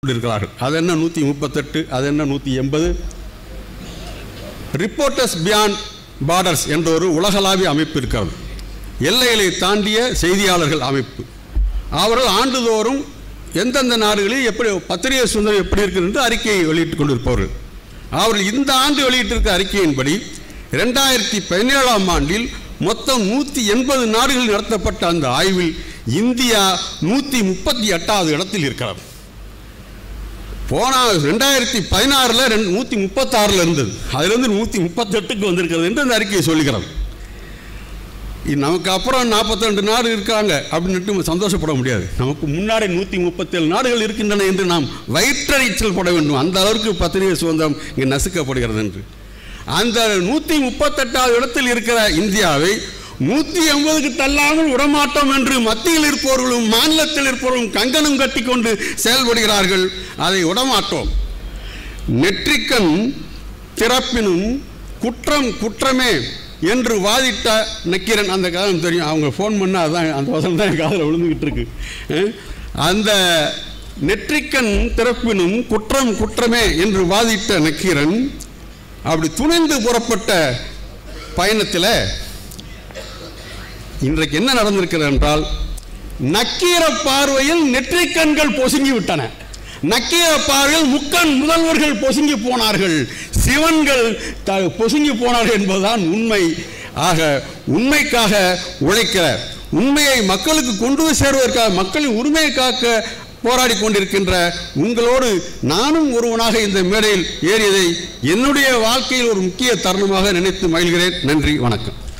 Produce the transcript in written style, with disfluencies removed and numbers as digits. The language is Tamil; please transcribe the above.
இருக்கிறார்கள். அது என்ன 138, அது என்ன 180? ரிப்போர்ட்டர்ஸ் பியாண்ட் பார்டர்ஸ் என்ற ஒரு உலகளாவிய அமைப்பு இருக்கிறது. எல்லைகளை தாண்டிய செய்தியாளர்கள் அமைப்பு. அவர்கள் ஆண்டுதோறும் எந்தெந்த நாடுகளில் எப்படி பத்திரிகை சுதந்திரம் எப்படி இருக்கிறது என்று அறிக்கையை வெளியிட்டுக் கொண்டிருப்பவர்கள். அவர்கள் இந்த ஆண்டு வெளியிட்டிருக்க அறிக்கையின்படி 2017ஆம் ஆண்டில் மொத்தம் 180 நாடுகளில் நடத்தப்பட்ட அந்த ஆய்வில் இந்தியா 138வது இடத்தில் இருக்கிறது. போன 2016 136 இருந்தது, அதிலிருந்து 138க்கு வந்திருக்கிறது என்று அந்த அறிக்கையை சொல்லுகிறது. நமக்கு அப்புறம் 42 நாடு இருக்காங்க அப்படின்னு சந்தோஷப்பட முடியாது. நமக்கு முன்னாடி 137 நாடுகள் இருக்கின்றன என்று நாம் வயிற்றறிச்சல் பட வேண்டும். அந்த அளவுக்கு பத்திரிகை சுதந்திரம் இங்கே நசுக்கப்படுகிறது என்று. அந்த 138வது இடத்தில் இருக்கிற இந்தியாவை 180க்கு தள்ளாமல் விடமாட்டோம் என்று மத்தியில் இருப்பவர்களும் மாநிலத்தில் இருப்பவர்களும் கங்கணம் கட்டிக்கொண்டு செயல்படுகிறார்கள். அதை விடமாட்டோம். நெற்றிக்கண் திறப்பினும் குற்றம் குற்றமே என்று வாதிட்ட நக்கீரன். அந்த காலம் தெரியும், அவங்க ஃபோன் பண்ணால் அதான் அந்த வசனம் தான் என் காதில் விழுந்துக்கிட்டு இருக்கு. அந்த நெற்றிக்கண் திறப்பினும் குற்றம் குற்றமே என்று வாதிட்ட நக்கீரன் அப்படி துணிந்து புறப்பட்ட பயணத்தில் இன்றைக்கு என்ன நடந்திருக்கிறது என்றால், நக்கீர பார்வையில் நெற்றிக்கண்கள் பொசுங்கி விட்டன. நக்கீர பார்வையில் முக்கண் முதல்வர்கள் பொசுங்கி போனார்கள், சிவன்கள் பொசுங்கி போனார்கள் என்பதுதான் உண்மை. ஆக உண்மைக்காக உழைக்கிற, உண்மையை மக்களுக்கு கொண்டு சேர்வதற்காக, மக்களின் உரிமையை காக்க போராடி கொண்டிருக்கின்ற உங்களோடு நானும் ஒருவனாக இந்த மேடையில் ஏறியதை என்னுடைய வாழ்க்கையில் ஒரு முக்கிய தருணமாக நினைத்து மகிழ்கிறேன். நன்றி, வணக்கம்.